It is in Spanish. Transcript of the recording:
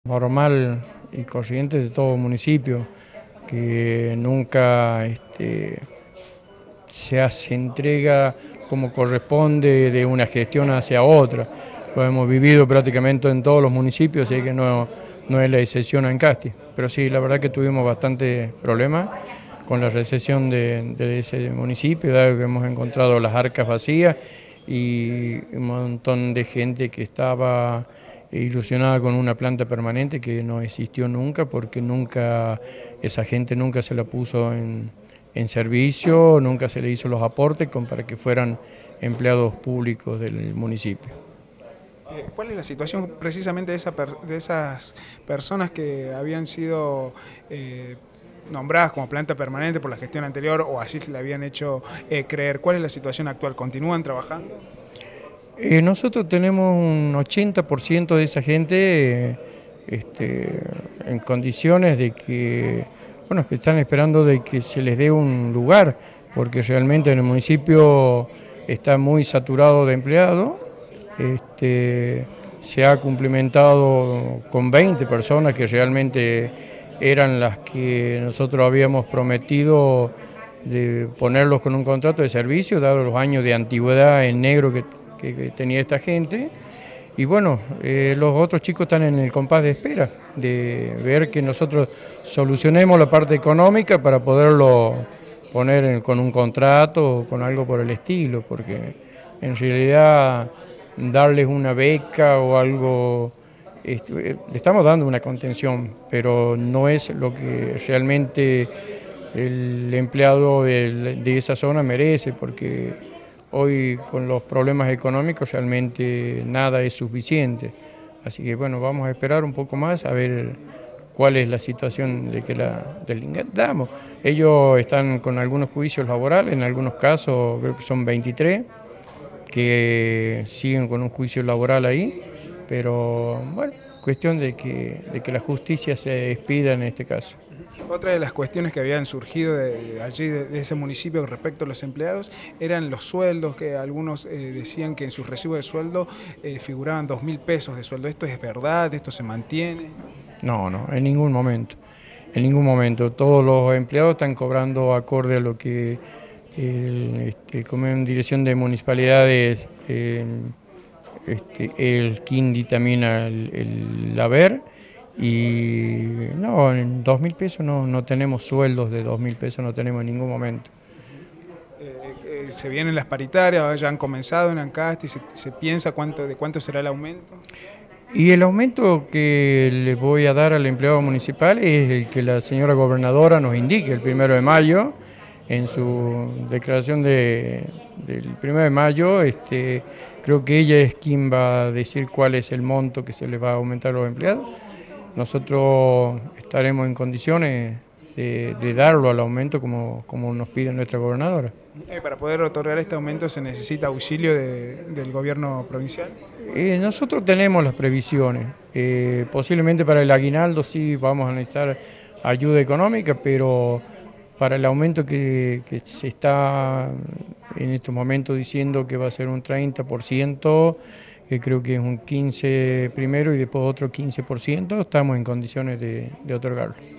Normal y corriente de todo municipio, que nunca se hace entrega como corresponde de una gestión hacia otra. Lo hemos vivido prácticamente en todos los municipios, así que no es la excepción en Casti. Pero sí, la verdad que tuvimos bastante problemas con la recesión de ese municipio, dado que hemos encontrado las arcas vacías y un montón de gente que estaba ilusionada con una planta permanente que no existió nunca, porque esa gente nunca se la puso en servicio, nunca se le hizo los aportes para que fueran empleados públicos del municipio. ¿Cuál es la situación precisamente de esas personas que habían sido nombradas como planta permanente por la gestión anterior o así se le habían hecho creer? ¿Cuál es la situación actual? ¿Continúan trabajando? Nosotros tenemos un 80% de esa gente en condiciones de que están esperando de que se les dé un lugar, porque realmente en el municipio está muy saturado de empleados. Se ha cumplimentado con 20 personas que realmente eran las que nosotros habíamos prometido de ponerlos con un contrato de servicio, dado los años de antigüedad en negro que tenía esta gente. Y bueno, los otros chicos están en el compás de espera, de ver que nosotros solucionemos la parte económica para poderlo poner con un contrato o con algo por el estilo, porque en realidad darles una beca o algo, le estamos dando una contención, pero no es lo que realmente el empleado de esa zona merece, porque hoy con los problemas económicos realmente nada es suficiente. Así que bueno, vamos a esperar un poco más a ver cuál es la situación del ingreso. Ellos están con algunos juicios laborales, en algunos casos creo que son 23, que siguen con un juicio laboral ahí, pero bueno, cuestión de que la justicia se expida en este caso. Otra de las cuestiones que habían surgido de allí, de ese municipio respecto a los empleados, eran los sueldos, que algunos decían que en sus recibos de sueldo figuraban 2.000 pesos de sueldo. ¿Esto es verdad? ¿Esto se mantiene? No, en ningún momento. En ningún momento. Todos los empleados están cobrando acorde a lo que como en dirección de municipalidades, el Quin dictamina el haber. Y no, en 2.000 pesos no tenemos sueldos de 2.000 pesos, no tenemos en ningún momento. Se vienen las paritarias, ya han comenzado en Ancasti, se piensa de cuánto será el aumento. Y el aumento que le voy a dar al empleado municipal es el que la señora gobernadora nos indique el 1 de mayo, en su declaración del 1 de mayo, creo que ella es quien va a decir cuál es el monto que se le va a aumentar a los empleados. Nosotros estaremos en condiciones de darlo al aumento como nos pide nuestra gobernadora. Para poder otorgar este aumento se necesita auxilio del gobierno provincial. Nosotros tenemos las previsiones, posiblemente para el aguinaldo sí vamos a necesitar ayuda económica, pero para el aumento que se está en estos momentos diciendo que va a ser un 30%, creo que es un 15% primero y después otro 15%, estamos en condiciones de otorgarlo.